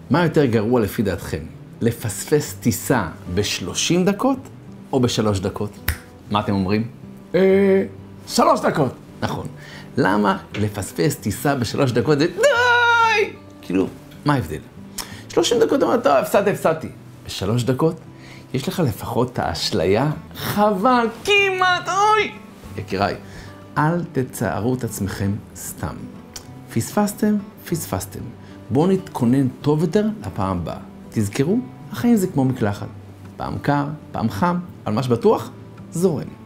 מה יותר גרוע לפי דעתכם? לפספס טיסה ב-30 דקות או ב-3 דקות? מה אתם אומרים? 3 דקות. נכון. למה לפספס טיסה ב-3 דקות זה די? כאילו, מה ההבדל? 30 דקות אומרת, טוב, הפסדתי. ב-3 דקות יש לך לפחות את האשליה, חבל, כמעט, אוי! יקיריי, אל תצערו את עצמכם סתם. פספסתם, פספסתם. בואו נתכונן טוב יותר לפעם הבאה. תזכרו, החיים זה כמו מקלחת. פעם קר, פעם חם, אבל מה שבטוח, זורם.